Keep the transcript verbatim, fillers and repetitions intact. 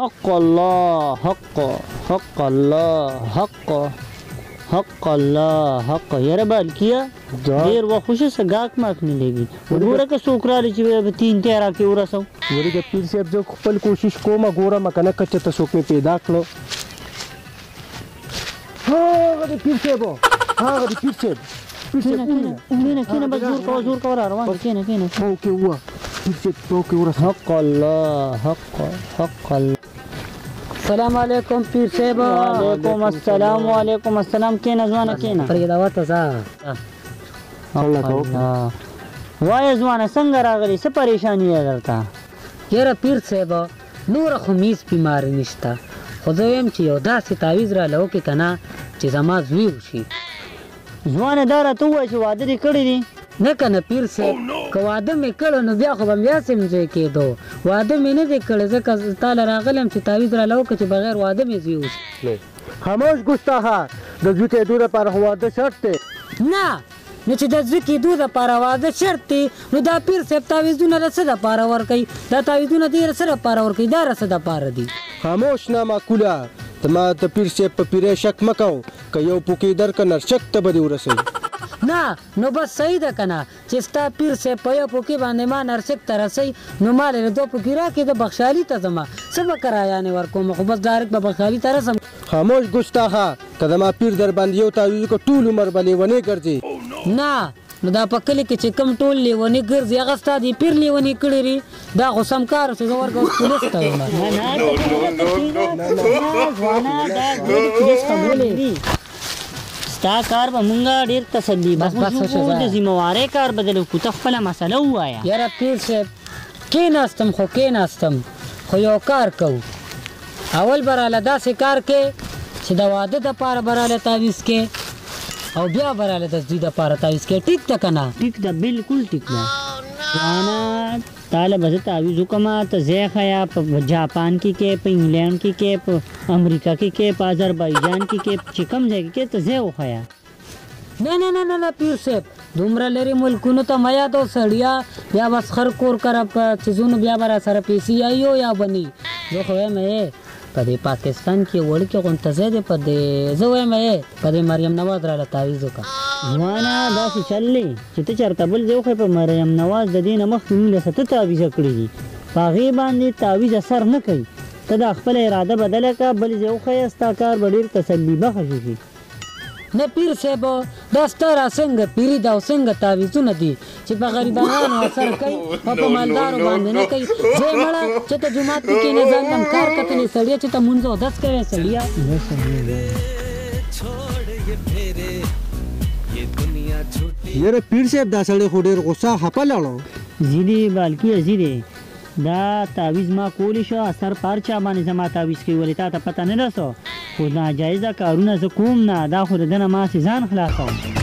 حق الله حق حق الله حق حق الله حق یاره بال کیا ډیر وخوشه سګاک ماک مليږي وګوره که سوکرالي چې تین تیرا کې ورسو ورګه پیر صاحب زه خپل کوشش کوم ګوره مکنه کچه ته سوک می پیدا کړو ها د پیر صاحب ها د پیر صاحب پیر صاحب کینه کینه بس زور کو زور کو روان کینه کینه او کې هوا پیر صاحب تو کې ورسو حق الله حق حق الله السلام علیکم پیر صاحب وعلیکم السلام وعلیکم السلام کینه ځوانه کینه فرګه وته ځه الله کو وای ځوانه څنګه راغلی څه پریشانی درته یاره پیر صاحب نور خو میز بیماری نشته خو زه وایم چې یو داسې تعویض را لو کې کنه چې زما زوی وشي ځوانه دا راته ووایه چې واده دې کړی دی نه کنه پیر صاحب که واده مې کړی نو بیا خو به بیا سم ځای کېدو واده مې نه دی کړی ځکه تاله راغلم چې تعویض را لو که چې بغیر واده مې زوی وشي خاموش ګستاخه د زوی کېدو لپاره خو واده شرط دی نه نو چې د زوی کېدو دپاره واده شرط دی نو دا پیر صاحب تعویضونه د څه دپاره ورکوي دا تعویضونه د څه دپاره ورکوي دا د څه دپاره دي خاموش نه معقوله ته ما د پیر صاحب په پیری شک مه کوو که یو پوکې درکه نرشک ته به دې ورسوي نه نو بس صحیح ده که نه چې ستا پیر صاحب په یو پوکې باندې ما نرسک ته رسوي نو ما له دو پوکې راکړې د بخشالي ته ځمه څه به کرایانې ورکوم خو بس ډایرکټ به بخشالي ته رسم خاموش ګستاخه که زما پیر در باندې یو تعویض وکړو ټول عمر به لیونې ګرځې نه نو دا په کلي کې چې کوم ټول لیونې ګرځي هغه ستا د پیر لیونې کړي دي دا خو سم کار چې زه ورکړم پولیس ته یم ستا کار به مونږه ډېر تسلي بخښو د ذمهوارۍ کار بدل وکړو ته خپله مسله ووایه یاره پیر صاحب کېناستم خو کېناستم خو یو کار کوو اول به راله داسې کار کې چې د واده دپاره به راله تعویض کې او بیا به راله د زوی دپاره تعویض کې ټیک ده که نه ټیک ده بالکل ټیک ده ځوانه تاله به زه تعویض وکړم ته ځای ښیه په جاپان کې کې په انګلینډ کې کې په امریکا کې کې په اذربایجان کې کې چې کوم ځای کې کې ته ځای وښیه نه نه نه نه نه پیر صاحب دومره لرې ملکونو ته مه یادو سړیا بیا بس خر کور کره په څیزونو بیا به را سره پیسې یایو یا به نه زه خو وایم په دې پاکستان کې وړکې غونته ځای دی په دې زه وایم په دې مریم نواز راله تعویض وکړه ځوانه داسې چل دی چې ته چېرته بل ځای وښیې په مریم نواز د دې نه مخکې مونږ له څه ته تعویضه کړي دي په هغې باندې تعویض اثر نه کوي ته دا خپله اراده بدله کړه بل ځای وښیه ستا کار به ډېر تسلي بخښ شي نه پیر صاحب دا ستا را څنګه پیري ده او څنګه تعویضونه دي چې په غریبانو اثر کوي او په مالدارو باندې نه کوي ځای مړه چې ته جومات کې کښېنې ځان لم کار کتلې سړیه چې ته مونځ اودس کوې سړیه یاره پیر صاحب دا سړی خو ډېر غصه خپه لاړو ځینې بالکي ځینې دا تعویض ما کولی شو اثر پر چا باندې زما تعویض کوي ولې تا ته پته نه رسو خو ناجایزه کارونه زه کوم نه دا خو د ده نه ما ځان خلاصوم